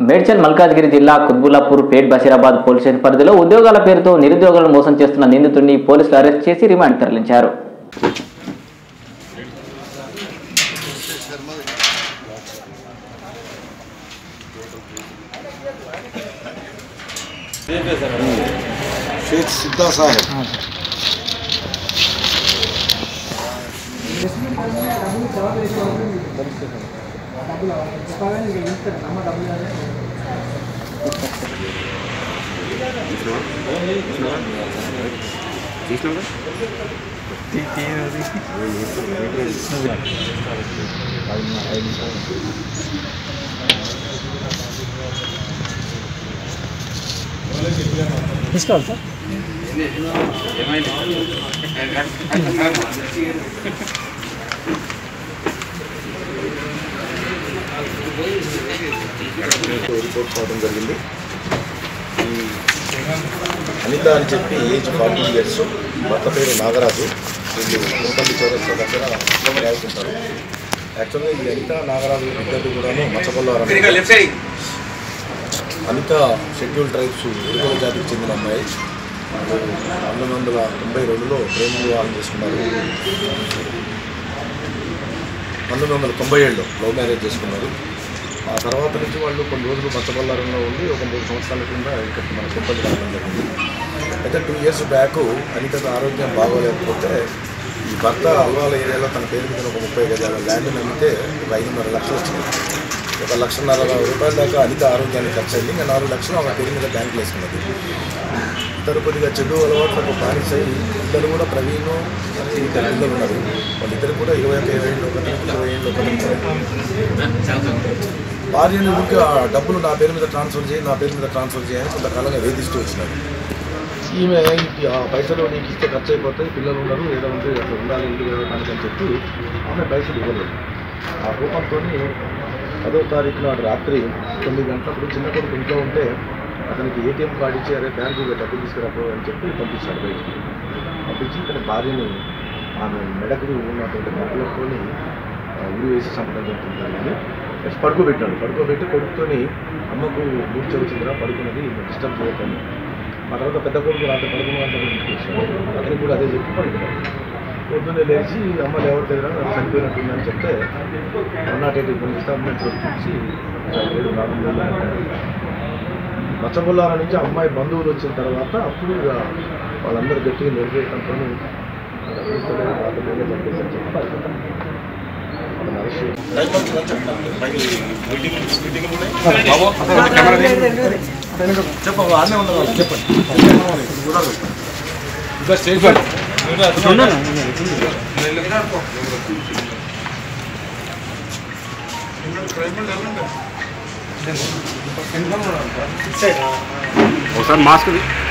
మేడ్చల్ మల్కాజ్గిరి జిల్లా Quthbullapur Pet Basheerabad police station పరిధిలో ఉద్యోగాల పేరుతో నిరుద్యోగులను మోసం చేస్తున్న నిందితుడిని పోలీసులు అరెస్ట్ చేసి రిమాండ్ తరలించారు. शेख सिद्धा साहब తీసుకోవాలి సార్. రిపోర్ట్ కావడం జరిగింది. ఈ అనిత అని చెప్పి ఏజ్ 40 years, భర్త పేరు నాగరాజు. వీళ్ళు లోపల్లి చౌరస్తా దగ్గర రావుతుంటారు. యాక్చువల్గా ఈ అనిత నాగరాజు ఇద్దరు కూడాను మచ్చపల్లారం. అనిత షెడ్యూల్ ట్రైబ్స్ ఉరుకుల జాతికి చెందిన అమ్మాయి. 1992లో ప్రేమ వివాహం చేసుకున్నారు. 1997లో లవ్ మ్యారేజ్ చేసుకున్నారు. ఆ తర్వాత నుంచి వాళ్ళు కొన్ని రోజులు మచ్చబల్లారంలో ఉండి ఒక 3 సంవత్సరాల కింద ఇక్కడ మన తిరుపతి రావడం జరిగింది. అయితే 2 years బ్యాక్ అనితకు ఆరోగ్యం బాగోలేకపోతే ఈ భర్త అల్వాల ఏరియాలో తన పేరు మీద ఒక 30 గజాల ల్యాండ్ని అమ్మితే 5.5 లక్షలు వచ్చినాయి. 1,50,000 రూపాయల దాకా అనిత ఆరోగ్యానికి ఖర్చు అయింది. ఇంకా 4 లక్షలు ఆమె పేరు మీద బ్యాంకులు వేసుకున్నది. ఇద్దరు కొద్దిగా చెడు అలవాట్లకు బానిసై ఇద్దరు కూడా ప్రవీణ్ అని ఇద్దరు పిల్లలు ఉన్నారు. వాళ్ళిద్దరు కూడా 21 ఏళ్ళు, 20 ఏళ్ళు. భార్యని ఊరికి డబ్బులు నా పేరు మీద ట్రాన్స్ఫర్ చేయని కొంతకాలంగా వేధిస్తూ వచ్చినారు. ఈమె ఆ పైసలు నీకు ఇస్తే ఖర్చు అయిపోతాయి, పిల్లలు ఉన్నారు, ఏదో ఉంటే అట్లా ఉండాలి ఇల్లు వెళ్ళడానికి అని చెప్పి ఆమె పైసలు ఇవ్వలేదు. ఆ రూపంతో 10వ తారీఖు నాడు రాత్రి 9 గంటలప్పుడు చిన్న కొడుకు ఇంట్లో ఉంటే అతనికి ATM కార్డు ఇచ్చి అరే బ్యాంకుకి డబ్బులు తీసుకురాపో అని చెప్పి పంపించాడు. బయటికి పంపించి ఇక్కడ భార్యని ఆమె మెడకు ఉన్నటువంటి డబ్బులతోని ఉరి వేసి చంపడం జరుగుతుంది. పడుకోబెట్టి కొడుకుతోని అమ్మకు మూర్ఛ వచ్చిందిరా, పడుకున్నది డిస్టర్బ్ చేయకండి. ఆ తర్వాత పెద్ద కొడుకు రాత్రి 11 గంటల ఇంటికి వచ్చాడు. అతనికి కూడా అదే చెప్పి పడుకున్నాడు. పొద్దున్నే లేచి అమ్మ లేవట్లేదురా చనిపోయినట్టుందని చెప్తే 108 డిపార్ట్మెంట్ చూసి 7 మచ్చబుల్లార నుంచి అమ్మాయి బంధువులు వచ్చిన తర్వాత అప్పుడు వాళ్ళందరూ గట్టిగా నిర్వేయడంతో ఒకసారి మాస్క్